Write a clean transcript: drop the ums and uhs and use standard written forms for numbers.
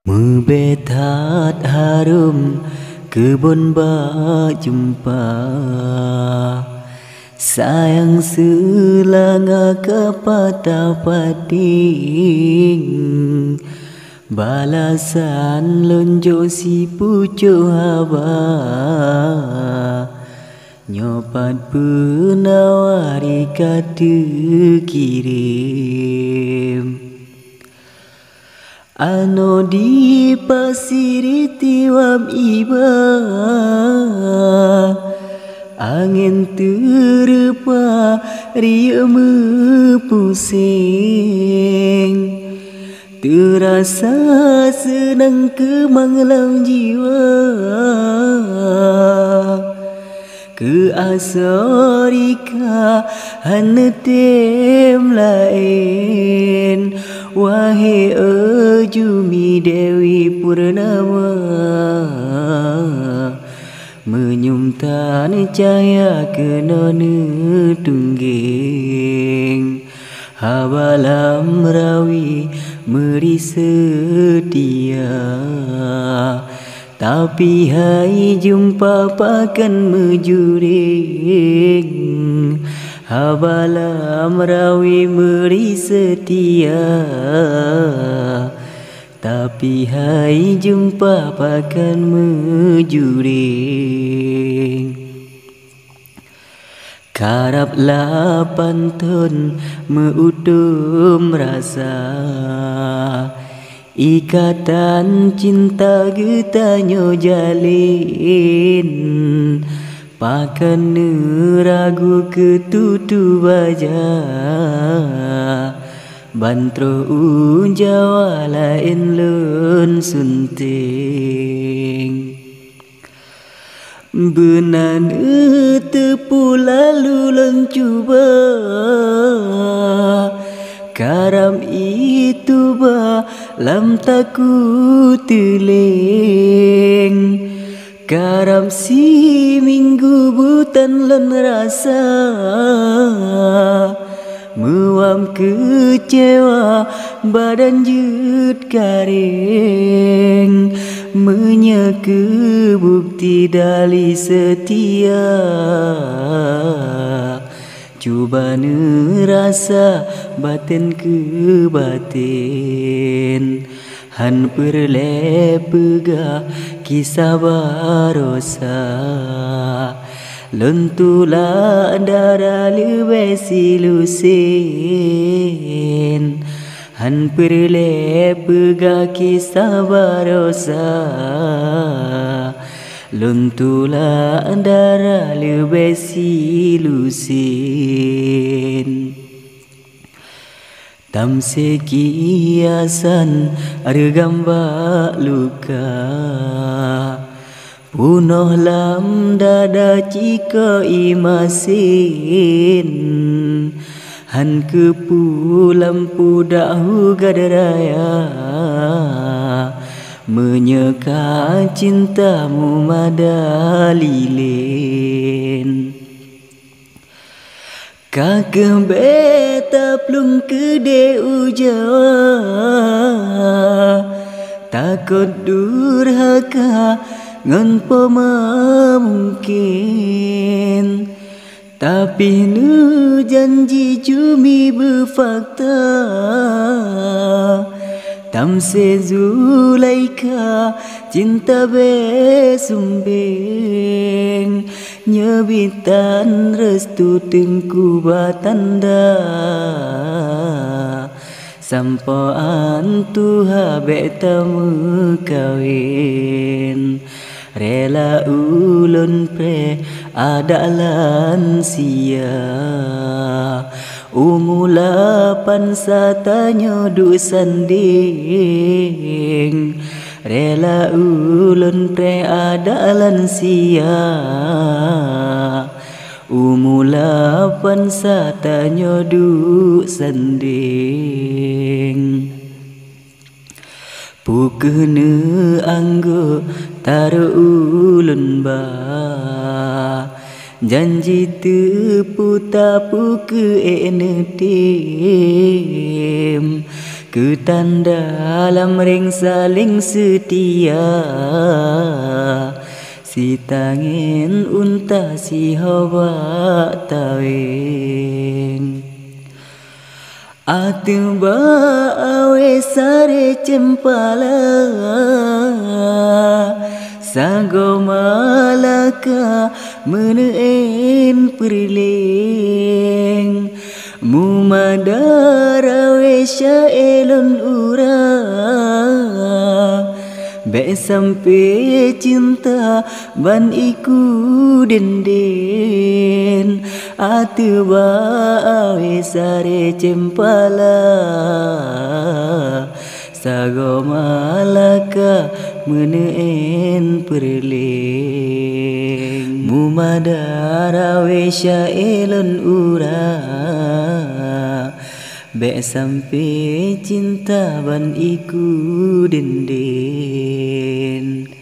Betat harum kebun berjumpa, sayang selanga kepatah pating, balasan lonjok si pucuk haba, nyopat penawari kata kirim. Ano di pasir tiwam iba, angin terpa ria mepusing, terasa senang kemanglang jiwa, ke asarika hanetem lain. Wahai Ajumi Dewi Purnama, menyumtan cahaya kenana tungging, habalam rawi meri setia. Tapi hai jumpa pakan mejuring, habalam rawi meri setia. Tapi hai jumpa pakan mejuring. Karaplah pantun meutum rasa, ikatan cinta getanyo jalin, pakan ragu ketutu baja, bantro unjawa lain lun sunting. Benan tepu lalu lencuba, karam itu ba lam taku teling, karam si minggu butan len rasa, muam kecewa badan jut garing, menyeke bukti dali setia. Cuba nerasa batin ke batin, han perle pega kisah barosa, lentula darah lebe silusin, han perle pega kisah barosa, lentula darah lebe silusin. Tamse kiasan argamba luka, punoh lam dada jika imasin, han kepu lampu dahu gadaraya, menyeka cintamu madalilin. Kakek beta plung kede ujawa, takut durhaka ngan poma mungkin, tapi nu janji cumi berfakta. Tamse Zulaika cinta besumbing, nyebitan restu tengku batanda, sampaan tuha beta mekawin, rela ulun pre ada lansia, umulapan satanyo du sanding, rela ulun pre ada lansia, umulapan satanyo du sanding. Pukene anggo taru ulun ba, janji tepu tapu ke enetim, Ketanda lamring saling setia, si tangin unta si hawa tawing. Atuba awe sare cempala, sago malaka menein perling. Mumadara wesya elon ura, be sampai cinta ban iku denden. Atuba awe sare cempala, sago malaka menein perling. Mumadara wesya elon ura, be sampai cinta ban iku denden.